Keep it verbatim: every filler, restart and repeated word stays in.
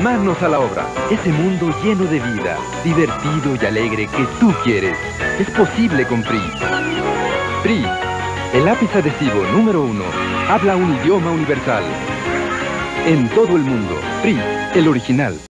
Manos a la obra. Ese mundo lleno de vida, divertido y alegre que tú quieres. Es posible con P R I. P R I, el lápiz adhesivo número uno. Habla un idioma universal. En todo el mundo, P R I, el original.